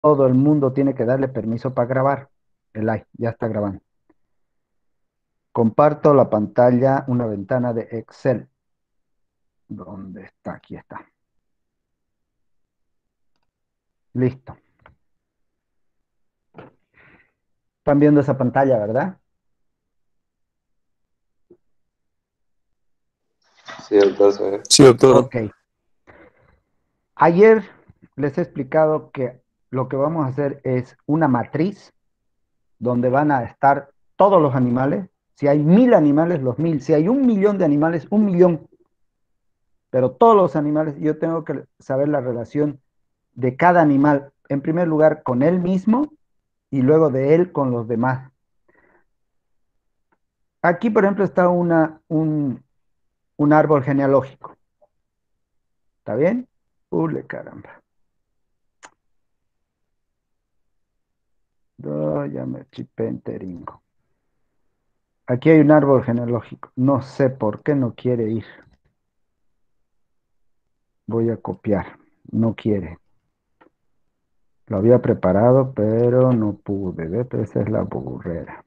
Todo el mundo tiene que darle permiso para grabar. El like, ya está grabando. Comparto la pantalla, una ventana de Excel. ¿Dónde está? Aquí está. Listo. Están viendo esa pantalla, ¿verdad? Sí, entonces, Sí, doctor. Ok. Ayer les he explicado que lo que vamos a hacer es una matriz donde van a estar todos los animales. Si hay 1000 animales, los 1000. Si hay 1 millón de animales, 1 millón. Pero todos los animales, yo tengo que saber la relación de cada animal, en primer lugar con él mismo y luego de él con los demás. Aquí, por ejemplo, está un árbol genealógico. ¿Está bien? Ule, caramba. Ya me chipé enteringo. Aquí hay un árbol genealógico. No sé por qué no quiere ir. Voy a copiar. No quiere. Lo había preparado, pero no pude. ¿Ve? Pero esa es la burrera.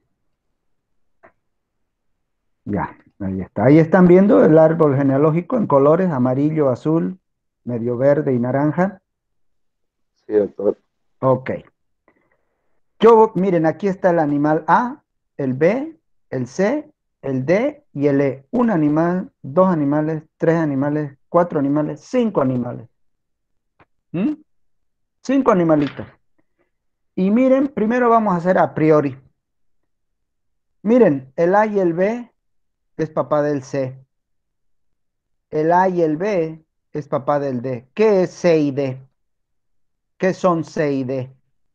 Ya, ahí está. Ahí están viendo el árbol genealógico en colores amarillo, azul, medio verde y naranja. sí, doctor. Ok. Yo, miren, aquí está el animal A, el B, el C, el D y el E. Un animal, dos animales, tres animales, cuatro animales, cinco animales. ¿Mm? Cinco animalitos. Y miren, primero vamos a hacer a priori. Miren, el A y el B es papá del C. El A y el B es papá del D. ¿Qué es C y D? ¿Qué son C y D?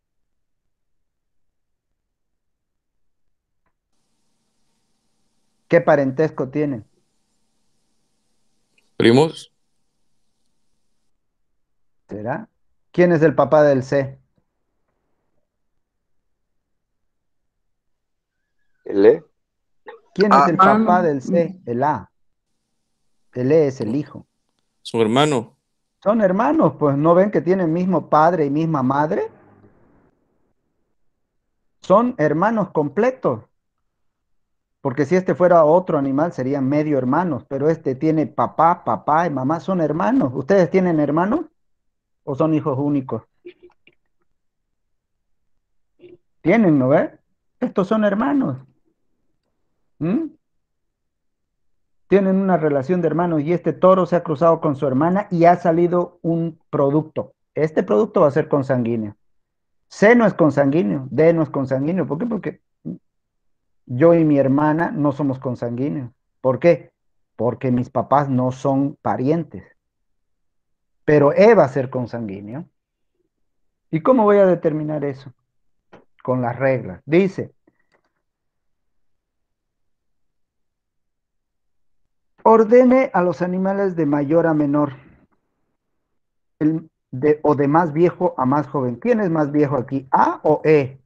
¿Qué parentesco tienen? Primos. ¿Será? ¿Quién es el papá del C? ¿L? ¿Quién es Ah, el papá del C? El A. El E es el hijo. su hermano. Son hermanos, pues no ven que tienen mismo padre y misma madre. Son hermanos completos. Porque si este fuera otro animal serían medio hermanos, pero este tiene papá, papá y mamá, son hermanos. ¿Ustedes tienen hermanos o son hijos únicos? Tienen, ¿no ve? Estos son hermanos. ¿Mm? Tienen una relación de hermanos y este toro se ha cruzado con su hermana y ha salido un producto. Este producto va a ser consanguíneo. C no es consanguíneo, D no es consanguíneo. ¿Por qué? Porque yo y mi hermana no somos consanguíneos. ¿Por qué? Porque mis papás no son parientes. Pero E va a ser consanguíneo. ¿Y cómo voy a determinar eso? Con las reglas. Dice, ordene a los animales de mayor a menor, o de más viejo a más joven. ¿Quién es más viejo aquí? ¿A o E?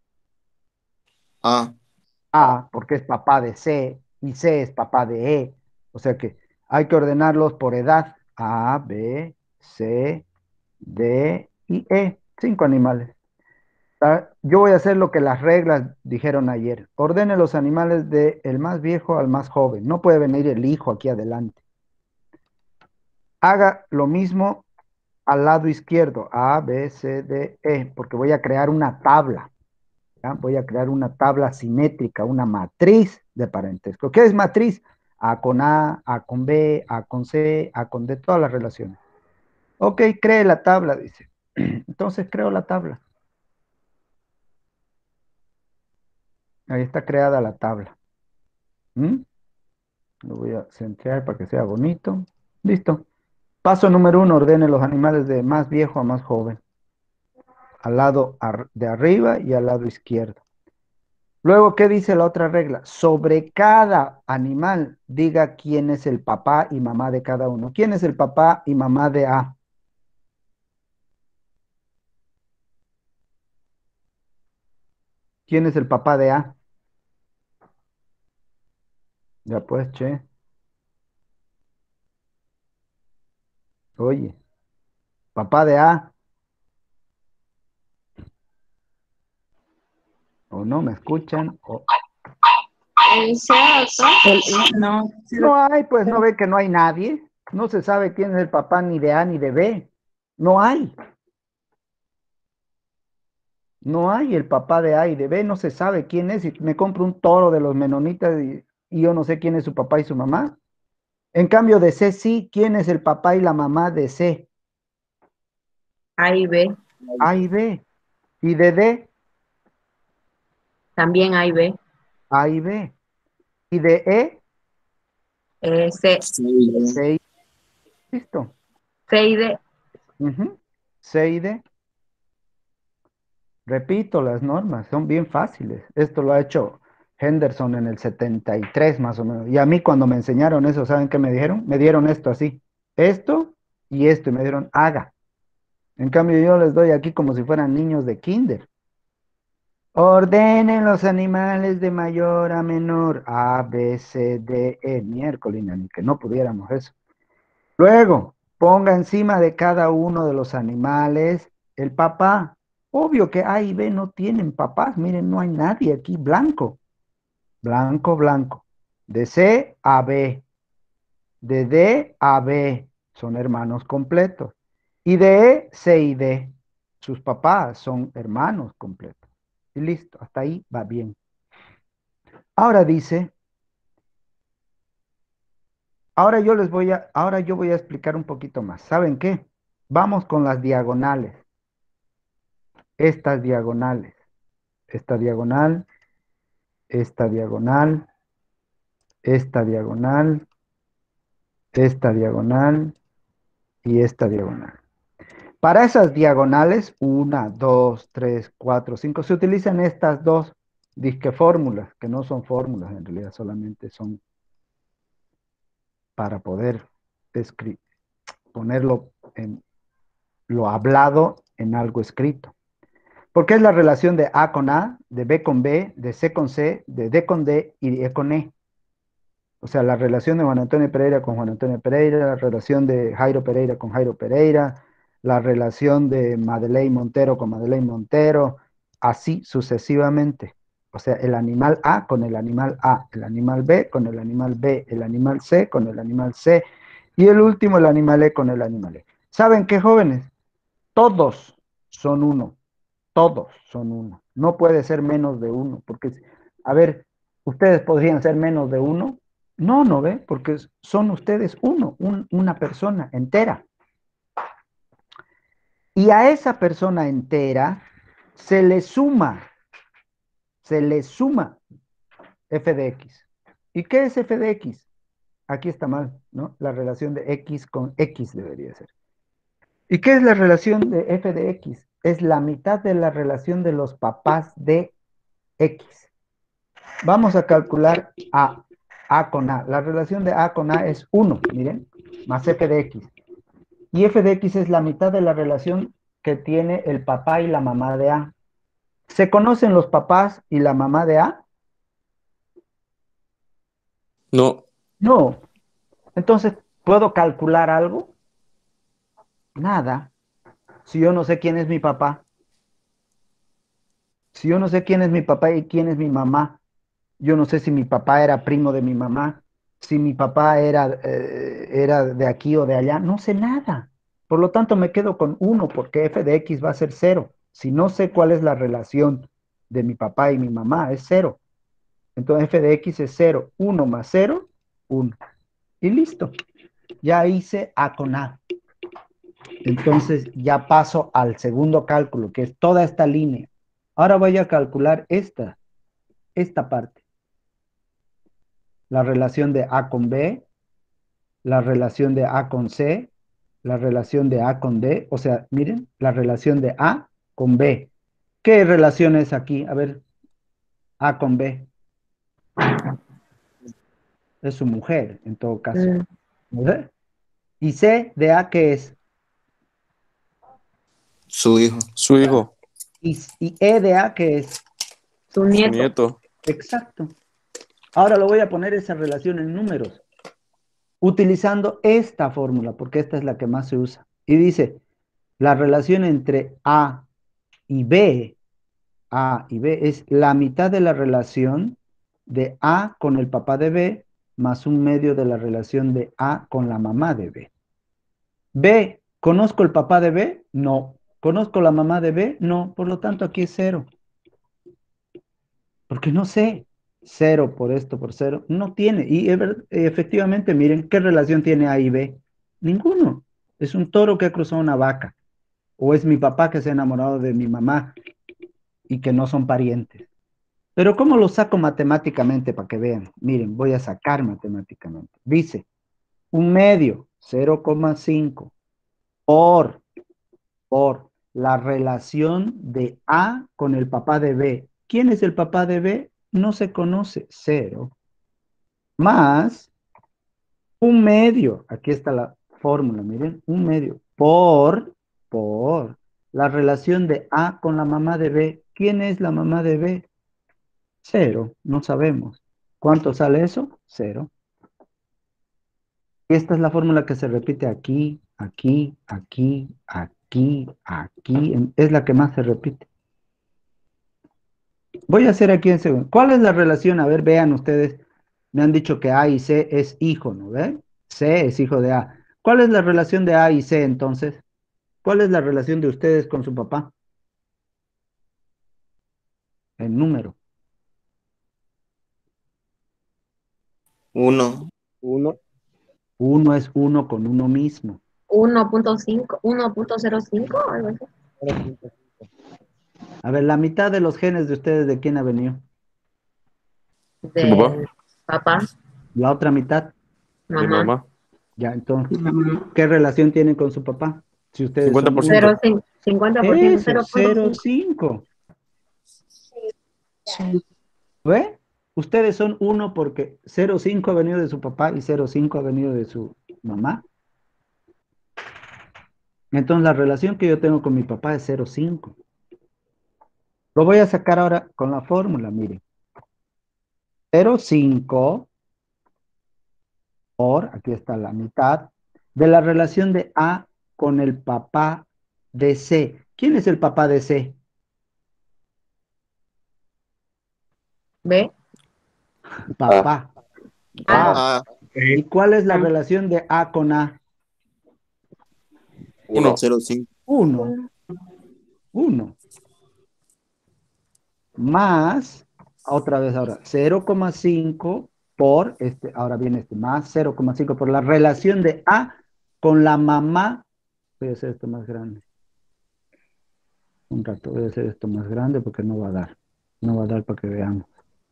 Ah, A, porque es papá de C, y C es papá de E. O sea que hay que ordenarlos por edad. A, B, C, D y E. Cinco animales. Yo voy a hacer lo que las reglas dijeron ayer. Ordene los animales de el más viejo al más joven. No puede venir el hijo aquí adelante. Haga lo mismo al lado izquierdo. A, B, C, D, E, porque voy a crear una tabla. ¿Ya? Voy a crear una tabla simétrica, una matriz de parentesco. ¿Qué es matriz? A con B, A con C, A con D, todas las relaciones. Ok, cree la tabla, dice. Entonces creo la tabla. Ahí está creada la tabla. ¿Mm? Lo voy a centrar para que sea bonito. Listo. Paso número uno, ordene los animales de más viejo a más joven, al lado de arriba y al lado izquierdo. Luego, ¿qué dice la otra regla? Sobre cada animal, diga quién es el papá y mamá de cada uno. ¿Quién es el papá y mamá de A? ¿Quién es el papá de A? Ya pues, che. Oye, papá de A. o no me escuchan, o sea, doctor. No, sí, no hay, pues no ve que no hay nadie. No se sabe quién es el papá ni de A ni de B. No hay. No hay el papá de A y de B, no se sabe quién es. Y me compro un toro de los menonitas y yo no sé quién es su papá y su mamá. En cambio de C sí, quién es el papá y la mamá de C. A y B. A y B. Y de D, También A y B. A y B. Y de E, C, C y listo. C y D. Ujú. C y D. Repito, las normas son bien fáciles. Esto lo ha hecho Henderson en el 73 más o menos. Y a mí cuando me enseñaron eso, ¿saben qué me dijeron? Me dieron esto así, esto y esto, y me dieron haga. En cambio yo les doy aquí como si fueran niños de kinder. Ordenen los animales de mayor a menor, A, B, C, D, E, miércoles, ni que no pudiéramos eso. Luego, ponga encima de cada uno de los animales el papá. Obvio que A y B no tienen papás. Miren, no hay nadie aquí. Blanco, blanco, blanco. De C a B, de D a B, son hermanos completos. Y de E, C y D, sus papás son hermanos completos. Y listo, hasta ahí va bien. Ahora dice, ahora yo voy a explicar un poquito más. ¿Saben qué? Vamos con las diagonales. Estas diagonales. Esta diagonal, esta diagonal, esta diagonal, esta diagonal y esta diagonal. Para esas diagonales, 1, 2, 3, 4, 5, se utilizan estas dos disque fórmulas, que no son fórmulas, en realidad solamente son para poder ponerlo en lo hablado en algo escrito. Porque es la relación de A con A, de B con B, de C con C, de D con D y de E con E. O sea, la relación de Juan Antonio Pereira con Juan Antonio Pereira, la relación de Jairo Pereira con Jairo Pereira, la relación de Madeleine Montero con Madeleine Montero, así sucesivamente. O sea, el animal A con el animal A, el animal B con el animal B, el animal C con el animal C y el último el animal E con el animal E. ¿Saben qué, jóvenes? Todos son uno. Todos son uno. No puede ser menos de uno, porque, a ver, ¿ustedes podrían ser menos de uno? No, no ve, porque son ustedes uno, una persona entera. Y a esa persona entera se le suma f de x. ¿Y qué es f de x? Aquí está mal, ¿no? La relación de x con x debería ser. ¿Y qué es la relación de f de x? Es la mitad de la relación de los papás de x. Vamos a calcular A con A. La relación de A con A es 1, miren, más f de x. Y f de x es la mitad de la relación que tiene el papá y la mamá de A. ¿Se conocen los papás y la mamá de A? no, No. Entonces, ¿puedo calcular algo? Nada. Si yo no sé quién es mi papá, si yo no sé quién es mi papá y quién es mi mamá, yo no sé si mi papá era primo de mi mamá, si mi papá era de aquí o de allá, no sé nada. Por lo tanto, me quedo con 1 porque f de x va a ser 0. Si no sé cuál es la relación de mi papá y mi mamá, es 0. Entonces f de x es 0. 1 más 0, 1. Y listo. Ya hice A con A. Entonces ya paso al segundo cálculo, que es toda esta línea. Ahora voy a calcular esta parte. La relación de A con B, la relación de A con C, la relación de A con D, o sea, miren, la relación de A con B. ¿Qué relación es aquí? A ver, A con B. Es su mujer, en todo caso. Mm, ¿Verdad? ¿Y C de A qué es? su hijo. Su hijo, ¿Y E de A qué es? su su nieto. nieto. Exacto. Ahora lo voy a poner esa relación en números, utilizando esta fórmula, porque esta es la que más se usa. Y dice, la relación entre A y B, A y B es la mitad de la relación de A con el papá de B más 1/2 de la relación de A con la mamá de B. B, ¿conozco el papá de B? No. ¿Conozco la mamá de B? No. Por lo tanto, aquí es 0. Porque no sé. 0 por esto, por 0. No tiene. Y efectivamente, miren, ¿qué relación tiene A y B? Ninguno. Es un toro que ha cruzado una vaca. O es mi papá que se ha enamorado de mi mamá y que no son parientes. Pero ¿cómo lo saco matemáticamente para que vean? Miren, voy a sacar matemáticamente. Dice, 1/2, 0,5, por la relación de A con el papá de B. ¿Quién es el papá de B? No se conoce, 0. Más 1/2, aquí está la fórmula, miren, 1/2, por la relación de A con la mamá de B. ¿Quién es la mamá de B? 0, no sabemos. ¿Cuánto sale eso? 0. Esta es la fórmula que se repite aquí, aquí, aquí, aquí, aquí. Es la que más se repite. Voy a hacer aquí en segundo. ¿Cuál es la relación? A ver, vean ustedes. Me han dicho que A y C es hijo, ¿no ven? C es hijo de A. ¿Cuál es la relación de A y C entonces? ¿Cuál es la relación de ustedes con su papá? El número. 1. 1. 1 es 1 con uno mismo. 1.5, 1.05, algo así. A ver, la mitad de los genes de ustedes, ¿de quién ha venido? ¿Tu papá? Del papá, La otra mitad, Mi mamá. mamá. ya, entonces, ¿qué relación tienen con su papá? Si ustedes son 50%. 50%, eso, 0,5. ¿Ve? Ustedes son 1 porque 0,5 ha venido de su papá y 0,5 ha venido de su mamá. Entonces, la relación que yo tengo con mi papá es 0,5. Lo voy a sacar ahora con la fórmula, miren. 0,5 por, aquí está la mitad, de la relación de A con el papá de C. ¿Quién es el papá de C? B, Papá. A, A. ¿Y cuál es la relación de A con A? 1. 0,5. 1. 1. Más, otra vez ahora, 0,5 por, ahora viene más 0,5 por la relación de A con la mamá. Voy a hacer esto más grande. Un rato, voy a hacer esto más grande porque no va a dar. No va a dar para que veamos.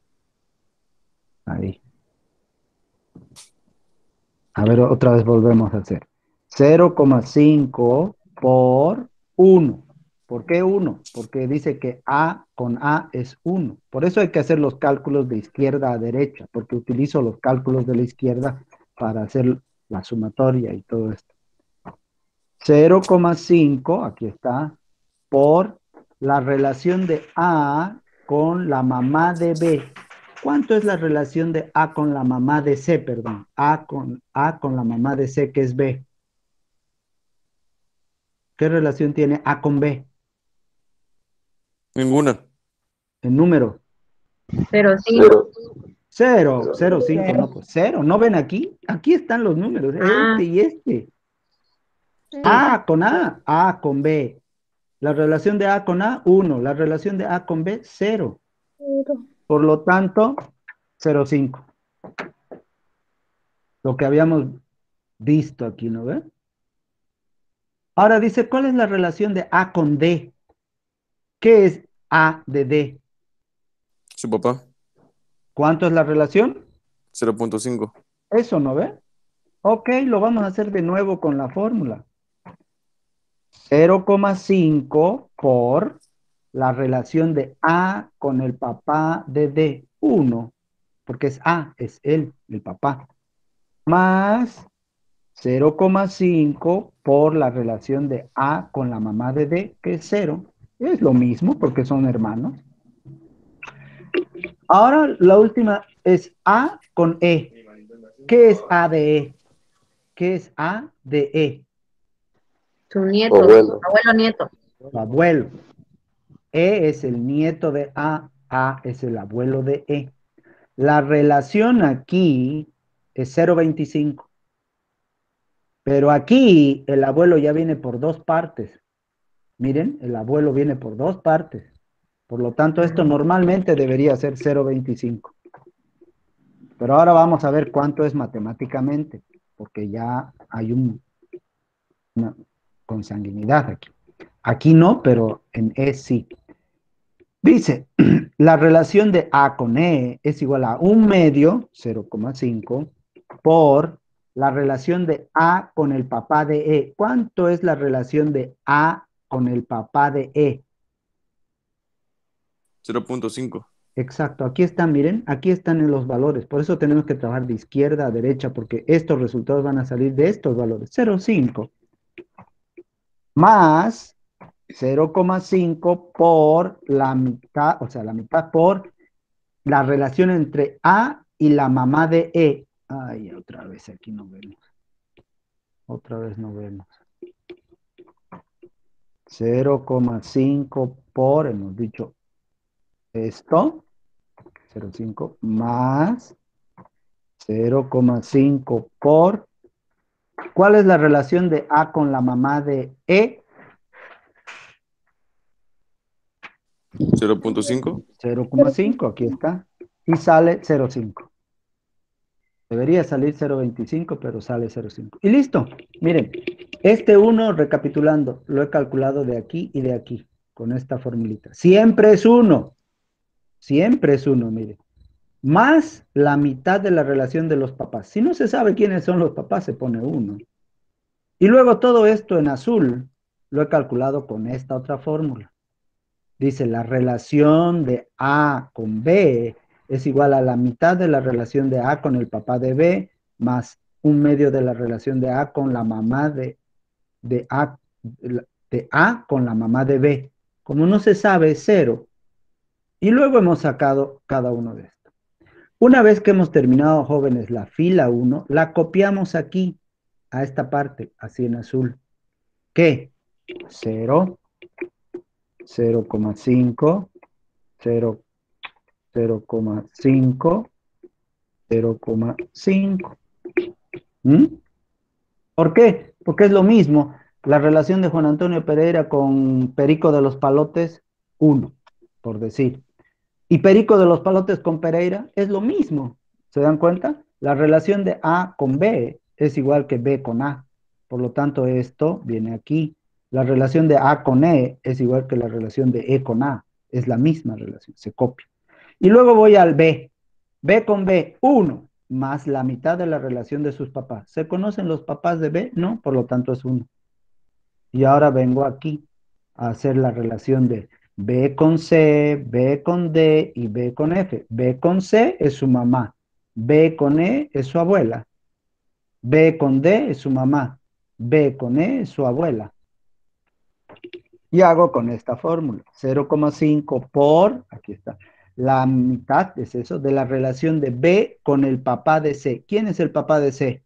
Ahí. A ver, otra vez volvemos a hacer. 0,5 por 1. ¿Por qué 1? Porque dice que A con A es 1. Por eso hay que hacer los cálculos de izquierda a derecha, porque utilizo los cálculos de la izquierda para hacer la sumatoria y todo esto. 0,5, aquí está, por la relación de A con la mamá de B. ¿Cuánto es la relación de A con la mamá de C, perdón? A con la mamá de C, que es B. ¿Qué relación tiene A con B? Ninguna. El número. 0.5. 0, 0, 5, no, pues 0. ¿No ven aquí? Aquí están los números, este y este. A con A con B. La relación de A con A, 1. La relación de A con B, 0. Por lo tanto, 0,5. Lo que habíamos visto aquí, ¿no ven? Ahora dice, ¿cuál es la relación de A con D? ¿Qué es A de D? Su papá. ¿Cuánto es la relación? 0,5. Eso, ¿no ve? Ok, lo vamos a hacer de nuevo con la fórmula. 0,5 por la relación de A con el papá de D. 1, porque es A, es él, el papá. Más 0,5 por la relación de A con la mamá de D, que es 0. Es lo mismo porque son hermanos. Ahora la última es A con E. ¿Qué es A de E? ¿Qué es A de E? Su nieto, Abuelo. abuelo nieto. Su abuelo. E es el nieto de A es el abuelo de E. La relación aquí es 0,25. Pero aquí el abuelo ya viene por dos partes. Miren, el abuelo viene por dos partes. Por lo tanto, esto normalmente debería ser 0,25. Pero ahora vamos a ver cuánto es matemáticamente, porque ya hay una consanguinidad aquí. Aquí no, pero en E sí. Dice, la relación de A con E es igual a 1/2, 0,5, por la relación de A con el papá de E. ¿Cuánto es la relación de A con el papá de E? 0.5. Exacto, aquí están, miren, aquí están en los valores. Por eso tenemos que trabajar de izquierda a derecha, porque estos resultados van a salir de estos valores. 0,5 más 0,5 por la mitad, o sea, la mitad por la relación entre A y la mamá de E. Ay, otra vez aquí no vemos. Otra vez no vemos. 0,5 por, hemos dicho esto, 0,5 más 0,5 por, ¿cuál es la relación de A con la mamá de E? 0.5. 0,5, aquí está, y sale 0,5. Debería salir 0,25, pero sale 0,5. Y listo. Miren, este 1, recapitulando, lo he calculado de aquí y de aquí, con esta formulita. Siempre es 1. Siempre es 1, miren. Más la mitad de la relación de los papás. Si no se sabe quiénes son los papás, se pone 1. Y luego todo esto en azul lo he calculado con esta otra fórmula. Dice, la relación de A con B es igual a la mitad de la relación de A con el papá de B, más 1/2 de la relación de A con la mamá de A con la mamá de B. Como no se sabe, es 0. Y luego hemos sacado cada uno de estos. Una vez que hemos terminado, jóvenes, la fila 1, la copiamos aquí, a esta parte, así en azul. ¿Qué? 0, 0,5, 0, 0,5, 0,5. ¿Mm? ¿Por qué? Porque es lo mismo. La relación de Juan Antonio Pereira con Perico de los Palotes, 1, por decir. Y Perico de los Palotes con Pereira es lo mismo. ¿Se dan cuenta? La relación de A con B es igual que B con A. Por lo tanto, esto viene aquí. La relación de A con E es igual que la relación de E con A. Es la misma relación, se copia. Y luego voy al B. B con B, 1, más la mitad de la relación de sus papás. ¿Se conocen los papás de B? No, por lo tanto es 1. Y ahora vengo aquí a hacer la relación de B con C, B con D y B con F. B con C es su mamá. B con E es su abuela. B con D es su mamá. B con E es su abuela. Y hago con esta fórmula. 0,5 por, aquí está, la mitad es eso, de la relación de B con el papá de C. ¿Quién es el papá de C?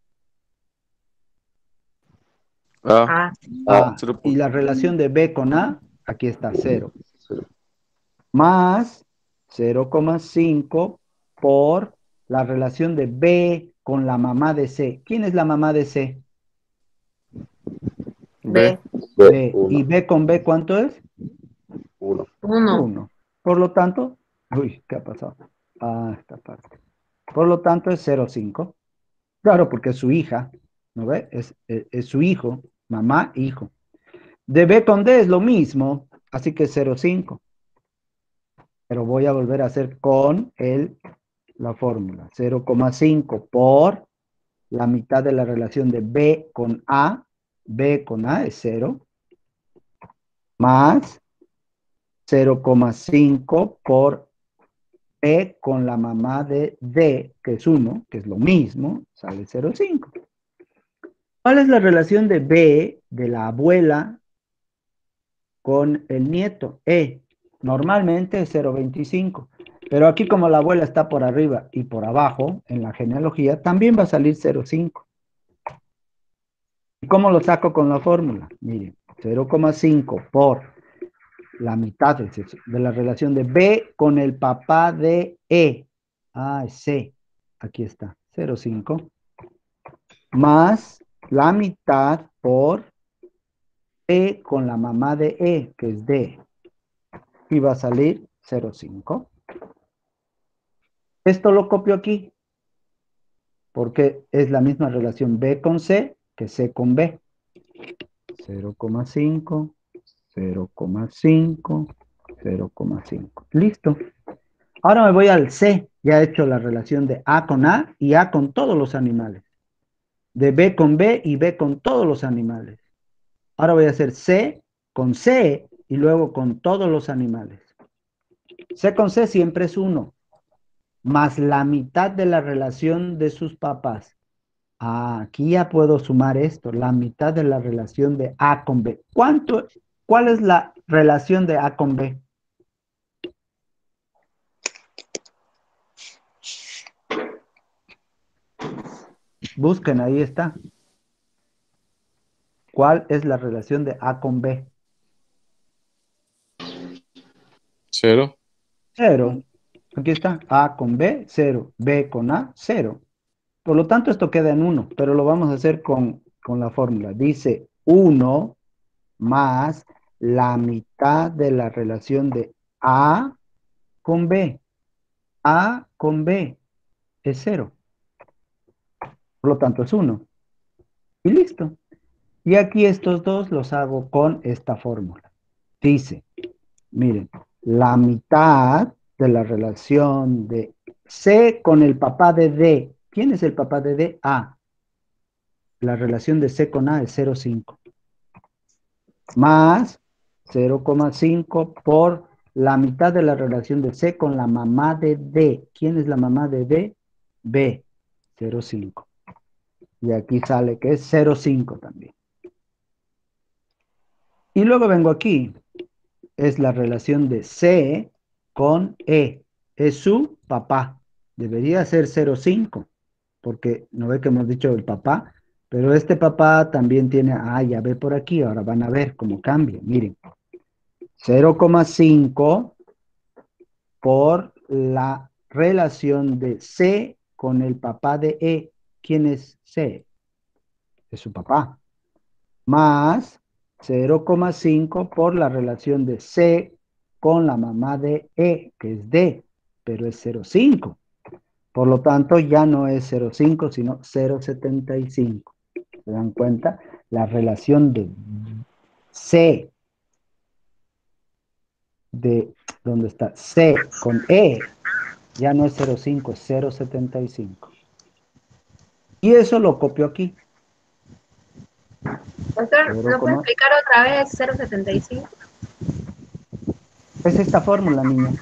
A. A. A. 0. Y la relación de B con A, aquí está 0. 0. Más 0,5 por la relación de B con la mamá de C. ¿Quién es la mamá de C? B. B. ¿Y 1. B con B cuánto es? 1. 1. 1. Por lo tanto, uy, ¿qué ha pasado? Ah, esta parte. Por lo tanto es 0,5. Claro, porque es su hija, ¿no ve? Es su hijo, mamá, hijo. De B con D es lo mismo, así que 0,5. Pero voy a volver a hacer con la fórmula. 0,5 por la mitad de la relación de B con A. B con A es 0. Más 0,5 por B con la mamá de D, que es 1, que es lo mismo, sale 0,5. ¿Cuál es la relación de B, de la abuela, con el nieto? E. Normalmente es 0,25. Pero aquí como la abuela está por arriba y por abajo, en la genealogía, también va a salir 0,5. ¿Y cómo lo saco con la fórmula? Miren, 0,5 por La mitad es eso, de la relación de B con el papá de E. Ah, es C. Aquí está, 0,5. Más la mitad por E con la mamá de E, que es D. Y va a salir 0,5. Esto lo copio aquí, porque es la misma relación B con C que C con B. 0,5, 0,5, 0,5. Listo. Ahora me voy al C. Ya he hecho la relación de A con A y A con todos los animales. De B con B y B con todos los animales. Ahora voy a hacer C con C y luego con todos los animales. C con C siempre es 1, más la mitad de la relación de sus papás. Ah, aquí ya puedo sumar esto, la mitad de la relación de A con B. ¿Cuál es la relación de A con B? Busquen, ahí está. ¿Cuál es la relación de A con B? 0. 0. Aquí está. A con B, 0. B con A, 0. Por lo tanto, esto queda en 1, pero lo vamos a hacer con la fórmula. Dice 1 más la mitad de la relación de A con B. A con B es 0. Por lo tanto, es 1. Y listo. Y aquí estos dos los hago con esta fórmula. Dice, miren, la mitad de la relación de C con el papá de D. ¿Quién es el papá de D? A. La relación de C con A es 0,5. Más 0,5 por la mitad de la relación de C con la mamá de D. ¿Quién es la mamá de D? B. 0,5. Y aquí sale que es 0,5 también. Y luego vengo aquí. Es la relación de C con E. Es su papá. Debería ser 0,5, porque no ve que hemos dicho el papá, pero este papá también tiene A y a B por aquí. Ahora van a ver cómo cambia. Miren, 0,5 por la relación de C con el papá de E. ¿Quién es C? Es su papá. Más 0,5 por la relación de C con la mamá de E, que es D, pero es 0,5. Por lo tanto, ya no es 0,5, sino 0,75. ¿Se dan cuenta? La relación de C, ¿dónde está? C con E, ya no es 0,5, es 0,75. Y eso lo copio aquí. Doctor, ¿lo puede explicar otra vez 0,75? Es esta fórmula, niña.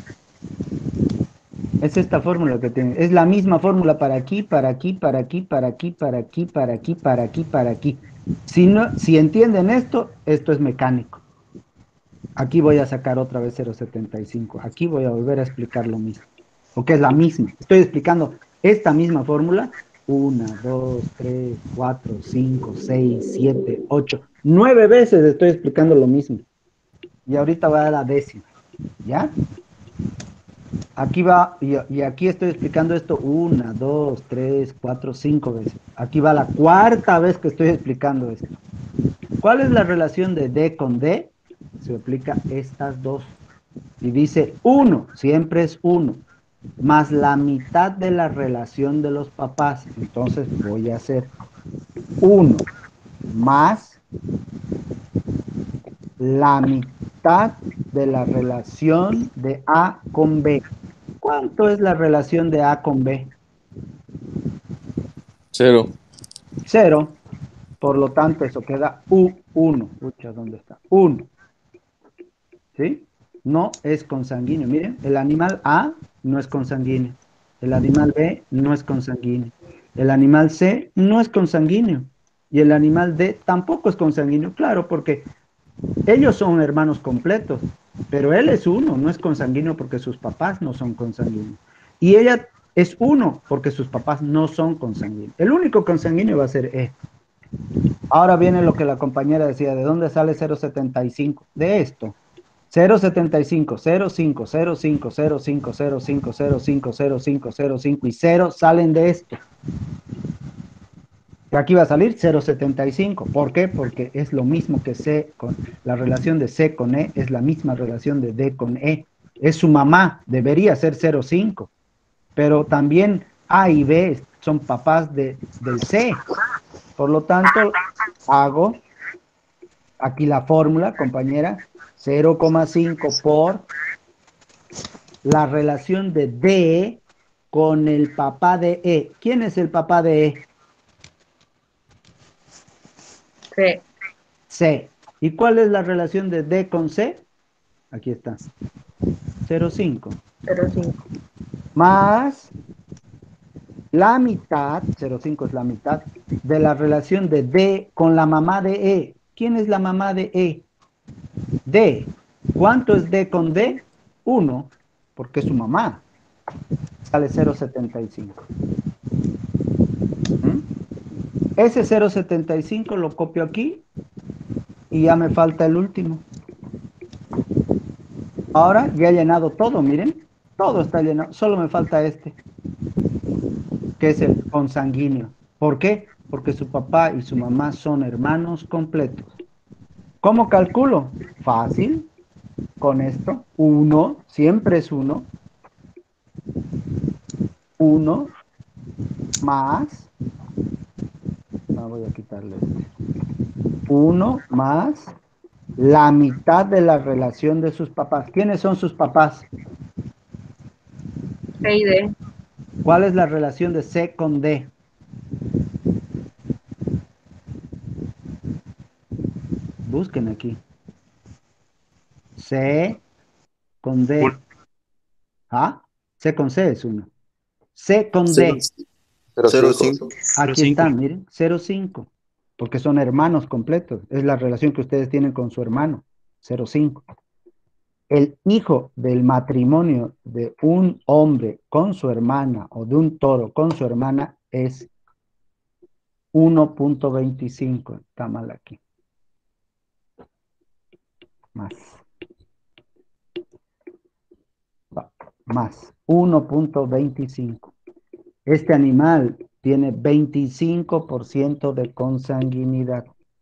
Es esta fórmula que tiene. Es la misma fórmula para aquí, para aquí, para aquí, para aquí, para aquí, para aquí, para aquí, para aquí. Si entienden esto, esto es mecánico. Aquí voy a sacar otra vez 0,75. Aquí voy a volver a explicar lo mismo. Porque es la misma. Estoy explicando esta misma fórmula. 1, 2, 3, 4, 5, 6, 7, 8, 9 veces estoy explicando lo mismo. Y ahorita va a la décima. ¿Ya? Aquí va, y aquí estoy explicando esto 1, 2, 3, 4, 5 veces. Aquí va la cuarta vez que estoy explicando esto. ¿Cuál es la relación de D con D? Se aplica estas dos. Y dice 1, siempre es 1, más la mitad de la relación de los papás. Entonces voy a hacer 1 más la mitad de la relación de A con B. ¿Cuánto es la relación de A con B? 0. 0. Por lo tanto, eso queda U1. Pucha, ¿dónde está? 1. ¿Sí? No es consanguíneo. Miren, el animal A no es consanguíneo. El animal B no es consanguíneo. El animal C no es consanguíneo. Y el animal D tampoco es consanguíneo. Claro, porque ellos son hermanos completos. Pero él es 1, no es consanguíneo porque sus papás no son consanguíneos. Y ella es 1 porque sus papás no son consanguíneos. El único consanguíneo va a ser E. Ahora viene lo que la compañera decía, ¿de dónde sale 0,75? De esto. 0,75, 0,5, 0,5, 0,5, 0,5, 0,5, 0,5, 0,5 y 0 salen de esto. Aquí va a salir 0,75. ¿Por qué? Porque es lo mismo que C con la relación de C con E, es la misma relación de D con E. Es su mamá, debería ser 0,5. Pero también A y B son papás del C. Por lo tanto, hago aquí la fórmula, compañera, 0,5 por la relación de D con el papá de E. ¿Quién es el papá de E? Sí. C. ¿Y cuál es la relación de D con C? Aquí está. 0,5. 0,5. Más la mitad, 0,5 es la mitad, de la relación de D con la mamá de E. ¿Quién es la mamá de E? D. ¿Cuánto es D con D? 1, porque es su mamá. Sale 0,75. ¿Mm? Ese 0,75 lo copio aquí y ya me falta el último. Ahora ya he llenado todo, miren. Todo está llenado. Solo me falta este, que es el consanguíneo. ¿Por qué? Porque su papá y su mamá son hermanos completos. ¿Cómo calculo? Fácil. Con esto. 1, siempre es 1. 1 más. No, voy a quitarle este. 1 más la mitad de la relación de sus papás. ¿Quiénes son sus papás? C y D. ¿Cuál es la relación de C con D? Busquen aquí. C con D. ¿Ah? C con C es 1. C con D. 0,5. Aquí están, miren. 0,5. Porque son hermanos completos. Es la relación que ustedes tienen con su hermano. 0,5. El hijo del matrimonio de un hombre con su hermana o de un toro con su hermana es 1,25. Está mal aquí. Más. Más. 1,25. Este animal tiene 25% de consanguinidad.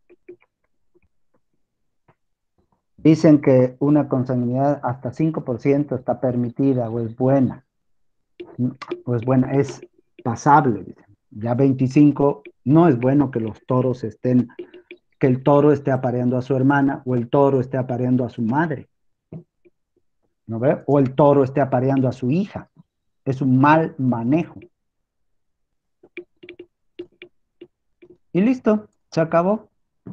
Dicen que una consanguinidad hasta 5% está permitida o es buena. O es buena, es pasable. Dicen. Ya 25 no es bueno que los toros estén, que el toro esté apareando a su hermana o el toro esté apareando a su madre. ¿No ve? O el toro esté apareando a su hija. Es un mal manejo. Y listo, se acabó.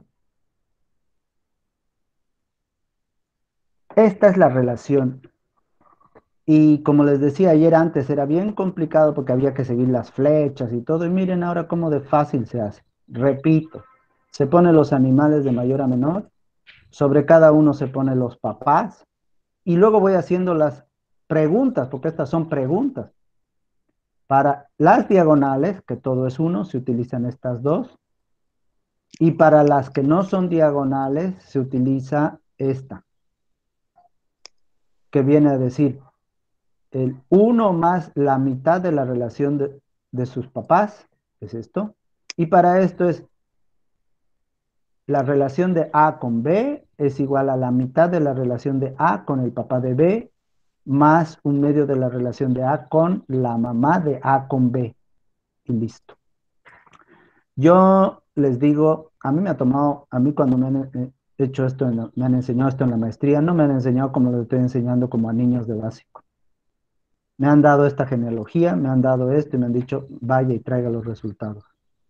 Esta es la relación. Y como les decía ayer antes, era bien complicado porque había que seguir las flechas y todo. Y miren ahora cómo de fácil se hace. Repito, se ponen los animales de mayor a menor, sobre cada uno se ponen los papás y luego voy haciendo las preguntas, porque estas son preguntas. Para las diagonales, que todo es uno, se utilizan estas dos. Y para las que no son diagonales, se utiliza esta, que viene a decir el 1 más la mitad de la relación de sus papás, es esto. Y para esto es la relación de A con B es igual a la mitad de la relación de A con el papá de B más un medio de la relación de A con la mamá de A con B. Y listo. Yo les digo, a mí me ha tomado, a mí cuando me han hecho esto, me han enseñado esto en la maestría, no me han enseñado como lo estoy enseñando como a niños de básico. Me han dado esta genealogía, me han dado esto y me han dicho, vaya y traiga los resultados.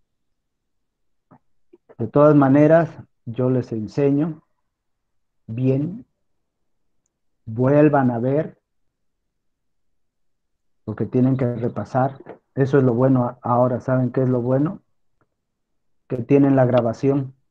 De todas maneras, yo les enseño bien, vuelvan a ver lo que tienen que repasar. Eso es lo bueno ahora. ¿Saben qué es lo bueno? Que tienen la grabación.